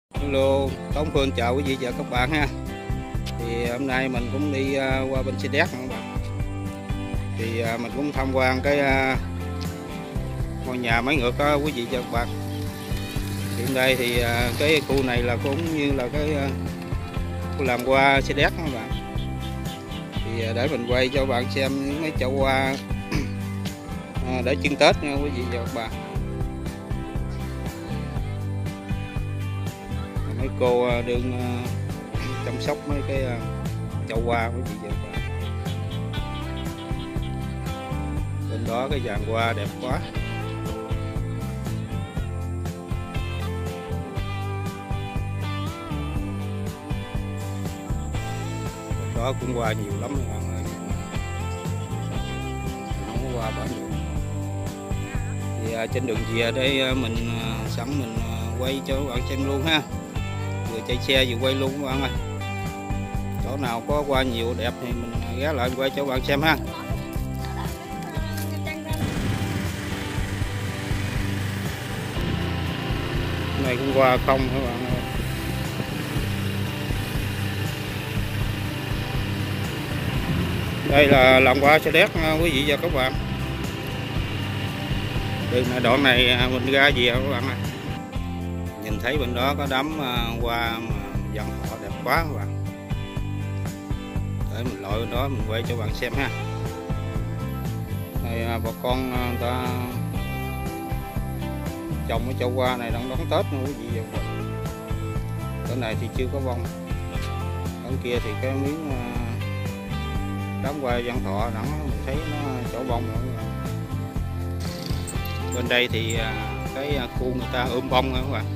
Hello, Tống Phương chào quý vị và các bạn ha. Thì hôm nay mình cũng đi qua bên Xe Đéc các bạn. Thì mình cũng tham quan cái ngôi nhà máy ngược đó quý vị và các bạn. Hiện đây thì cái khu này là cũng như là cái khu làm hoa Xe Đéc các bạn. Thì để mình quay cho bạn xem những mấy chậu hoa để trưng Tết nha quý vị và các bạn. Mấy cô đương chăm sóc mấy cái chậu hoa quý vị và các bạn. Bên đó cái vườn hoa đẹp quá. Bên đó cũng hoa nhiều lắm các bạn ơi. Không có hoa bao nhiêu. Thì trên đường về đây mình sẵn mình quay cho các bạn xem luôn ha. Vừa chạy xe vừa quay luôn các bạn ơi. Chỗ nào có hoa nhiều đẹp thì mình ghé lại quay cho các bạn xem ha. Này cũng hoa không các bạn ơi. Đây là làm hoa Xe Đéc quý vị và các bạn. Đường này đoạn này mình ra về các bạn ơi. Nhìn thấy bên đó có đám hoa mà vạn thọ đẹp quá các bạn. Để mình lội bên đó mình quay cho bạn xem ha. Đây bà con người ta trồng cái chậu hoa này đang đón Tết nữa quý vị và các bạn. Cái này thì chưa có bông. Bên kia thì cái miếng đám hoa vạn thọ đẳng mình thấy nó chỗ bông nữa. Bên đây thì cái khu người ta bông các bạn.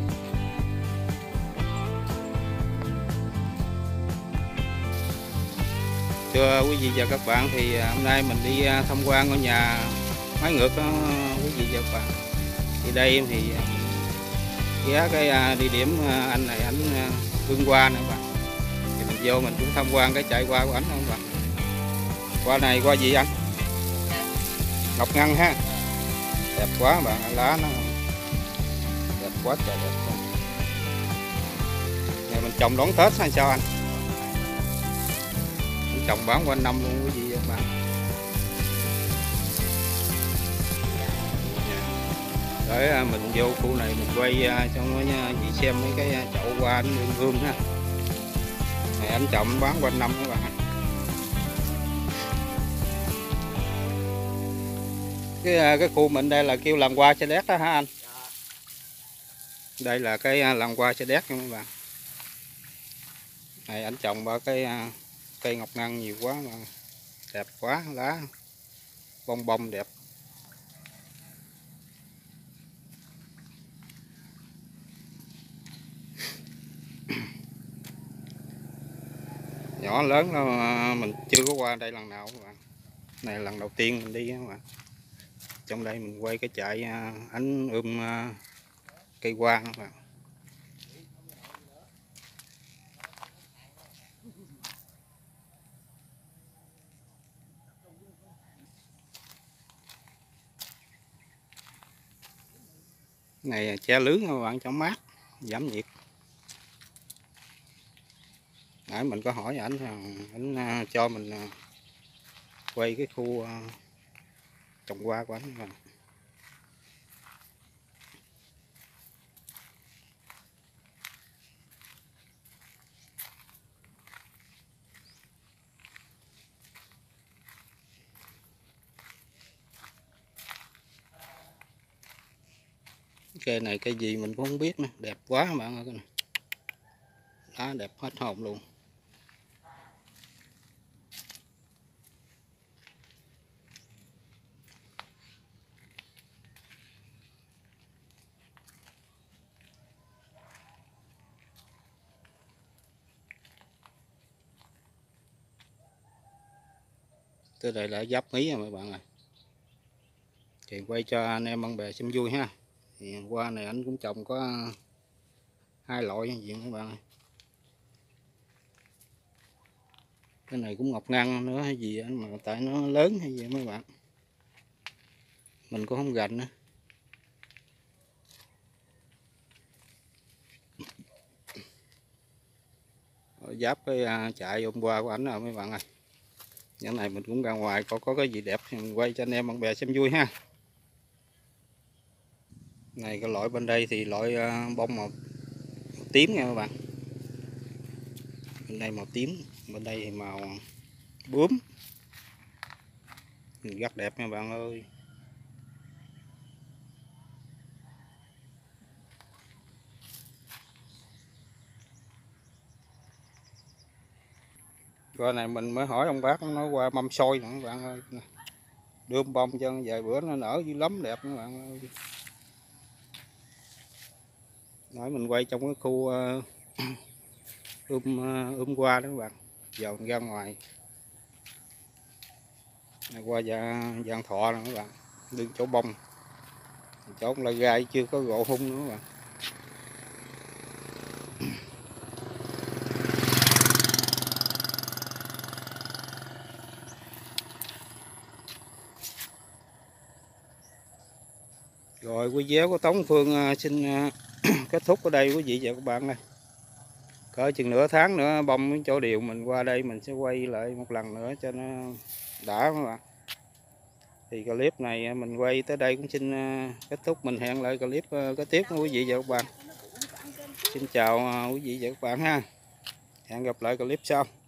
Thưa quý vị và các bạn, thì hôm nay mình đi tham quan ngôi nhà máy ngược đó quý vị và các bạn. Thì đây thì ghé cái địa điểm anh này ảnh vườn hoa nữa bạn. Thì mình vô mình cũng tham quan cái chạy hoa của ảnh không bạn. Hoa này hoa gì anh? Ngọc ngân ha. Đẹp quá bạn, lá nó đẹp quá trời đẹp quá. Này mình trồng đón Tết hay sao anh? Mình trồng bán quanh năm luôn quý vị và các bạn. Để mình vô khu này mình quay cho quý vị xem mấy cái chậu hoa anh hương hương ha. Này anh trồng bán quanh năm các bạn. Cái khu mình đây là kêu làm hoa Xe Đéc đó hả anh? Đây là cái làm hoa Xe Đéc nha các bạn. Này anh trồng ba cái cây ngọc ngân nhiều quá mà đẹp quá, lá bông bông đẹp. Nhỏ lớn đó mà mình chưa có qua đây lần nào các bạn. Này lần đầu tiên mình đi các bạn. Trong đây mình quay cái chạy ánh cây hoa các bạn. Này che lưới các bạn cho mát, giảm nhiệt. Nãy mình có hỏi ảnh ảnh cho mình quay cái khu trồng hoa của ảnh. Cây này cây gì mình cũng không biết nữa, đẹp quá các bạn ơi. Cái này lá đẹp hết hồn luôn. Tới đây là giáp Mí rồi các bạn ơi. Thì quay cho anh em bạn bè xem vui ha. Thì hoa này anh cũng trồng có hai loại gì các bạn ơi. Cái này cũng ngọc ngân nữa hay gì mà tại nó lớn hay gì mấy bạn. Mình cũng không gành nữa. giáp cái chạy hôm qua của ảnh rồi mấy bạn ơi. Cái này mình cũng ra ngoài có cái gì đẹp thì mình quay cho anh em bạn bè xem vui ha. Này cái loại bên đây thì loại bông màu tím nha các bạn. Bên đây màu tím, bên đây thì màu bướm. Rất đẹp nha bạn ơi. Rồi này mình mới hỏi ông bác nói qua mâm xôi nữa các bạn ơi. Đưa bông cho vài bữa nó nở dữ lắm, đẹp các bạn ơi. Nói mình quay trong cái khu qua đó các bạn. Giờ mình ra ngoài qua Giang Thọ nữa các bạn, đứng chỗ bông, chỗ lại gai chưa có gỗ hung nữa các bạn. Rồi video của Tống Phương xin kết thúc ở đây quý vị và các bạn ơi. Cỡ chừng nửa tháng nữa bông chỗ điều mình qua đây mình sẽ quay lại một lần nữa cho nó đã các bạn. Thì clip này mình quay tới đây cũng xin kết thúc, mình hẹn lại clip kế tiếp với quý vị và các bạn. Xin chào quý vị và các bạn ha. Hẹn gặp lại clip sau.